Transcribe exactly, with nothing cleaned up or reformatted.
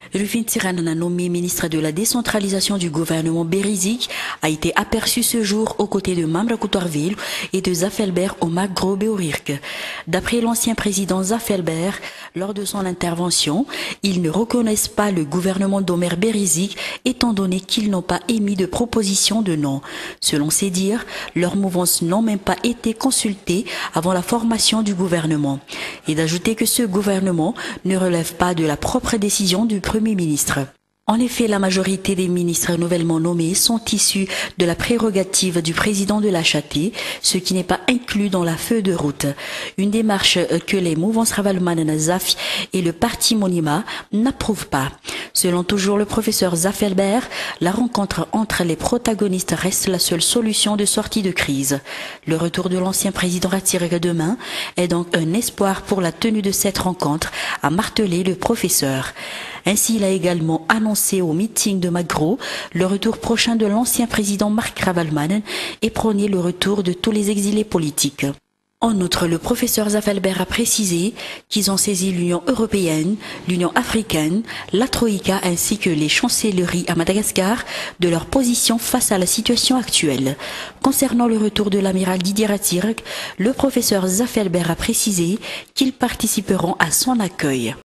Rufin Tirana, nommé ministre de la décentralisation du gouvernement Berizik, a été aperçu ce jour aux côtés de Mamra Koutourville et de Zafelber au Magro Beorirk. D'après l'ancien président Zafelber, lors de son intervention, ils ne reconnaissent pas le gouvernement d'Omer Berizik étant donné qu'ils n'ont pas émis de proposition de nom. Selon ses dires, leurs mouvances n'ont même pas été consultées avant la formation du gouvernement. Et d'ajouter que ce gouvernement ne relève pas de la propre décision du Premier ministre. En effet, la majorité des ministres nouvellement nommés sont issus de la prérogative du président de l'A H T, ce qui n'est pas inclus dans la feuille de route. Une démarche que les mouvances Ravalman Zaf et le parti Monima n'approuvent pas. Selon toujours le professeur Zafelber, la rencontre entre les protagonistes reste la seule solution de sortie de crise. Le retour de l'ancien président retiré demain est donc un espoir pour la tenue de cette rencontre, a martelé le professeur. Ainsi, il a également annoncé au meeting de Magro le retour prochain de l'ancien président Marc Ravalman et prôné le retour de tous les exilés politiques. En outre, le professeur Zafelber a précisé qu'ils ont saisi l'Union européenne, l'Union africaine, la Troïka ainsi que les chancelleries à Madagascar de leur position face à la situation actuelle. Concernant le retour de l'amiral Didier Ratirk, le professeur Zafelber a précisé qu'ils participeront à son accueil.